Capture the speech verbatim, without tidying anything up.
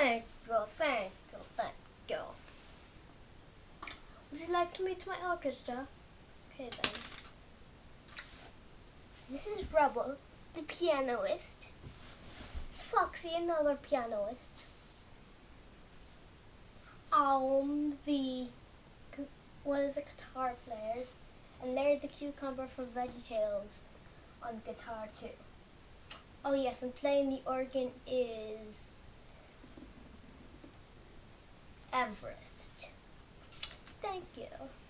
Thank you, thank you, thank you. Would you like to meet my orchestra? Okay then. This is Rubble, the pianist. Foxy, another pianist. Um, the one of the guitar players, and Larry the Cucumber from VeggieTales on guitar too. Oh yes, and playing the organ is Everest. Thank you.